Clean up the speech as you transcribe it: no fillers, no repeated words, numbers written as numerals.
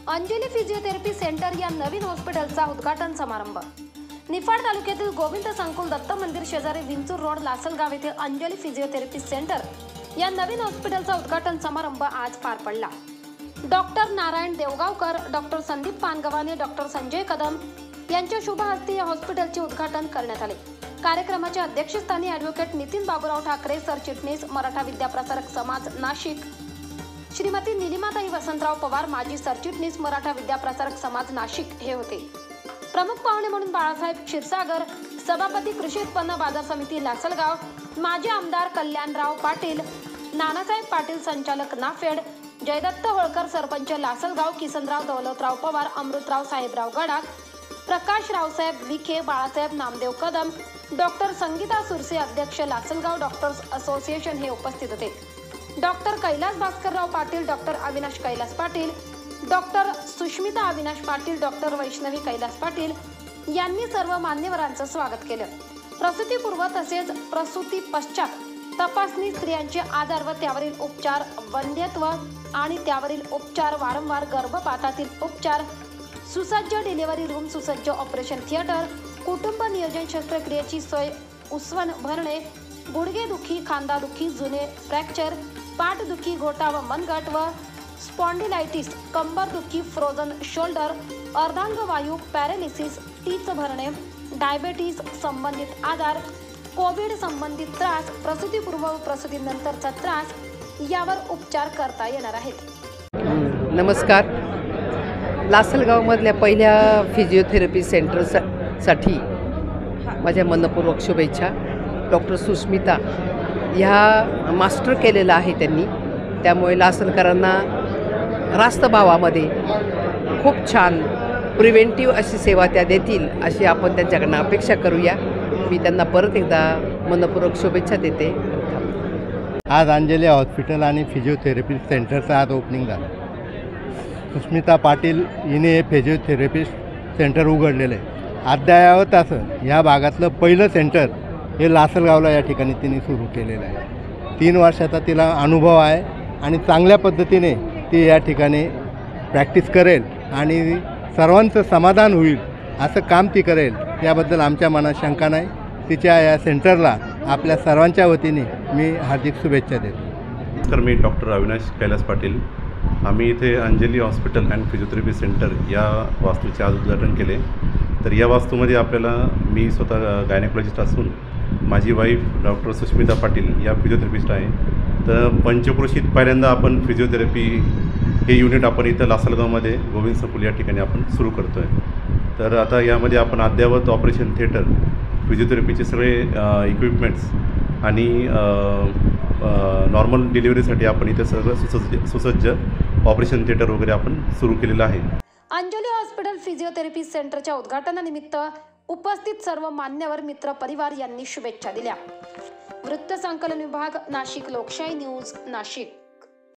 Anjali physiotherapy centre या नवीन हॉस्पिटलचा उद्घाटन समारंभ। निफाड तालुक्यातील गोविंद संकुल दत्त मंदिर शेजारी विंचूर रोड लासलगाव येथे अंजली फिजिओथेरपी सेंटर या नवीन हॉस्पिटलचा उद्घाटन समारंभ आज पार पडला। Doctor Narayan Devgaonkar, doctor Sandeep Pangavhane, doctor Sanjay Kadam यांच्या शुभ हस्ते या हॉस्पिटलचे उद्घाटन करण्यात आले। कार्यक्रमाच्या अध्यक्षस्थानी ॲडव्होकेट नितीन बाबूराव ठाकरे, सरचिटणीस मराठा विद्याप्रसारक समाज नाशिक, श्रीमती निलिमाताई वसंतराव पवार, माजी सरचिटणीस मराठा विद्याप्रसारक समाज नाशिक हे होते। प्रमुख पाहुणे म्हणून बाळासाहेब क्षीरसागर, सभापती कृषी उत्पन्न बाजार समिती लासलगाव, माजी आमदार कल्याणराव पाटील, नानासाहेब पाटील संचालक नाफेड, जयदत्त होळकर सरपंच लासलगाव, किसनराव दौलतराव पवार, अमृतराव साहेबराव गडाख, प्रकाश रावसाहेब विखे, बाळासाहेब नामदेव कदम, डॉक्टर संगीता सुरसे अध्यक्ष लासलगाव डॉक्टर्स असोसिएशन हे उपस्थित होते। Doctor Kailas Bhaskarrao Patil, doctor Avinash Kailas Patil, doctor Sushmita Avinash Patil, doctor Vaishnavi Kailas Patil यांनी सर्व मान्यवरांचं स्वागत केलं। प्रसूतीपूर्व तसेच प्रसूती पश्चात तपासणी, स्त्रियांचे आजार व त्यावरील उपचार, वंध्यत्व आणि त्यावरील उपचार, वारंवार गर्भपातातील उपचार, सुसज्ज डिलिव्हरी रूम, सुसज्ज ऑपरेशन थिएटर, कुटुंब नियोजन शस्त्रक्रियेची सोय, उसवन भरणे, गुडघेदुखी, खांदादुखी, जुने फ्रॅक्चर, पाठदुखी, घोटा व मनगट व स्पॉन्डिलायटिस, कंबरदुखी, फ्रोझन शोल्डर, अर्धांगवायू, पॅरालिसिस, टीच भरणे, डायबेटीस संबंधित आजार, कोविड संबंधित त्रास, प्रसूतीपूर्व व प्रसूतीनंतरचा त्रास यावर उपचार करता येणार आहेत। नमस्कार। लासलगावमधल्या पहिल्या फिजिओथेरपी सेंटरसाठी माझ्या मनपूर्वक शुभेच्छा। डॉक्टर सुष्मिता ह्या मास्टर केलेला आहे त्यांनी, त्यामुळे लासलकरांना रास्त भावामध्ये खूप छान प्रिव्हेंटिव्ह अशी सेवा त्या देतील अशी आपण त्यांच्याकडनं अपेक्षा करूया। मी त्यांना परत एकदा मनपूर्वक शुभेच्छा देते। आज अंजली हॉस्पिटल आणि फिजिओथेरपी सेंटरचं आज ओपनिंग झालं। सुष्मिता पाटील हिने हे फिजिओथेरपी सेंटर उघडलेलं आहे। अद्ययावत असं ह्या भागातलं पहिलं सेंटर हे लासलगावला या ठिकाणी तिने सुरू केलेलं आहे। 3 वर्षाचा तिला अनुभव आहे आणि चांगल्या पद्धतीने ती या ठिकाणी प्रॅक्टिस करेल आणि सर्वांचं समाधान होईल असं काम ती करेल, याबद्दल आमच्या मनात शंका नाही। तिच्या या सेंटरला आपल्या सर्वांच्या वतीने मी हार्दिक शुभेच्छा देतो। तर मी डॉक्टर अविनाश कैलास पाटील, आम्ही इथे Anjali hospital and physiotherapy centre या वास्तूचे आज उद्घाटन केले। तर या वास्तूमध्ये आपल्याला, मी स्वतः गायनेकोलॉजिस्ट असून माझी वाईफ डॉक्टर सुष्मिता पाटील या फिजिओथेरपिस्ट आहे। तर पंचक्रोशीत पहिल्यांदा आपण फिजिओथेरपी हे युनिट आपण इथं लासलगावमध्ये गोविंद संकुल या ठिकाणी आपण सुरू करतो आहे। तर आता यामध्ये आपण अद्ययावत ऑपरेशन थिएटर, फिजिओथेरपीचे सगळे इक्विपमेंट्स आणि नॉर्मल डिलिव्हरीसाठी आपण इथे सगळं सुसज्ज ऑपरेशन थिएटर वगैरे आपण सुरू केलेलं आहे। अंजली हॉस्पिटल फिजिओथेरपी सेंटरच्या उद्घाटनानिमित्त उपस्थित सर्व मान्यवर, मित्र, परिवार यांनी शुभेच्छा दिल्या। वृत्त संकलन विभाग, नाशिक लोकशाही न्यूज, नाशिक।